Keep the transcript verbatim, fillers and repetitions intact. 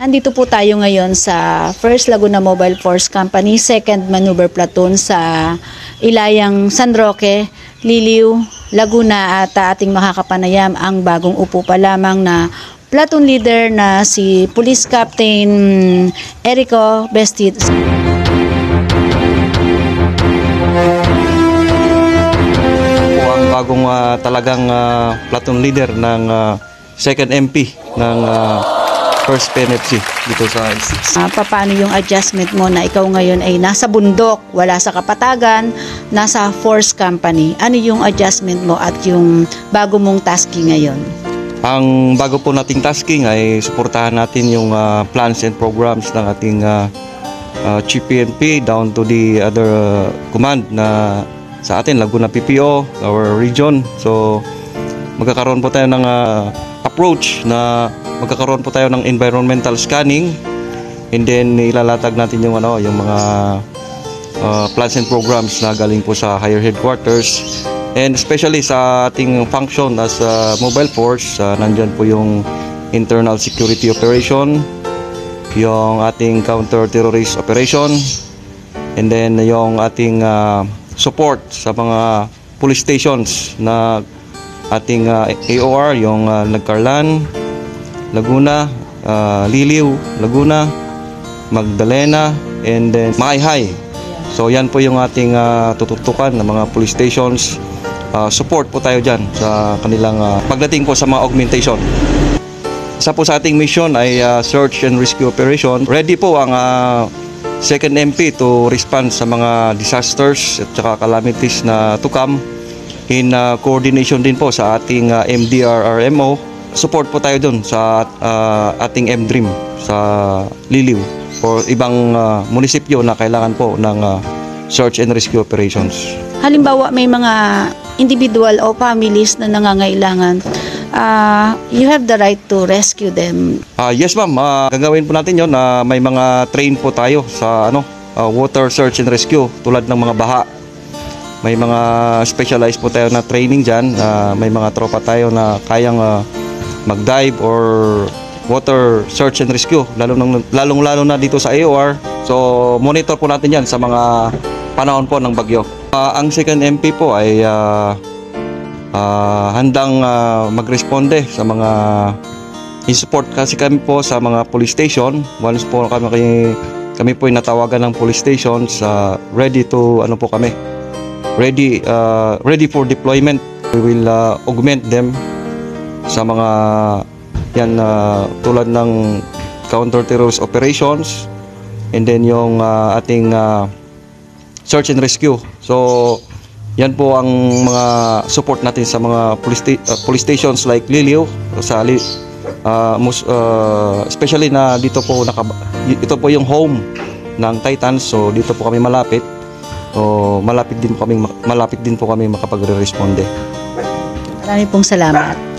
Nandito po tayo ngayon sa First Laguna Mobile Force Company, second Maneuver Platoon sa Ilayang San Roque, Liliw, Laguna, at ating makakapanayam ang bagong upo pa lamang na platoon leader na si Police Captain Erico Bestid. Ang bagong uh, talagang uh, platoon leader ng uh, second M P ng uh, First P N F C dito sa I C C. Uh, paano yung adjustment mo na ikaw ngayon ay nasa bundok, wala sa kapatagan, nasa force company? Ano yung adjustment mo at yung bago mong tasking ngayon? Ang bago po nating tasking ay suportahan natin yung uh, plans and programs ng ating uh, uh, Chief P N P down to the other uh, command na sa atin, Laguna P P O, our region. So magkakaroon po tayo ng uh, approach na magkakaroon po tayo ng environmental scanning, and then ilalatag natin yung ano yung mga uh, plans and programs na galing po sa higher headquarters, and especially sa ating function as a mobile force. Uh, nandyan po yung internal security operation, yung ating counter-terrorist operation, and then yung ating uh, support sa mga police stations na ating uh, A O R, yung uh, Nagcarlan, Laguna, uh, Liliw, Laguna, Magdalena, and then Maayhay. So yan po yung ating uh, tututukan ng mga police stations. Uh, support po tayo dyan sa kanilang uh, pagdating po sa mga augmentation. Isa po sa ating mission ay uh, search and rescue operation. Ready po ang uh, second M P to respond sa mga disasters at saka calamities na to come, in uh, coordination din po sa ating uh, M D R R M O. Support po tayo dun sa uh, ating M D R I M sa Liliw o ibang uh, munisipyo na kailangan po ng uh, search and rescue operations. Halimbawa may mga individual o families na nangangailangan, uh, you have the right to rescue them. Uh, yes ma'am, uh, gagawin po natin yon na uh, may mga train po tayo sa ano uh, water search and rescue tulad ng mga baha. May mga specialized po tayo na training dyan. Uh, may mga tropa tayo na kayang uh, mag-dive or water search and rescue, lalong, lalong lalo na dito sa A O R. So monitor po natin yan sa mga panahon po ng bagyo. Uh, ang second M P po ay uh, uh, handang uh, magresponde sa mga in-support kasi kami po sa mga police station. Once po kami, kami po ay natawagan ng police stations, uh, ready to ano po kami ready uh, ready for deployment. We will uh, augment them sa mga yan uh, tulad ng counter-terrorist operations, and then yung uh, ating uh, search and rescue. So yan po ang mga support natin sa mga police, sta uh, police stations like Liliw, sa uh, mus uh, especially na dito po naka ito po yung home ng Titans, so dito po kami malapit. So malapit din po kami malapit din po kami makapagre-responde. Maraming pong salamat.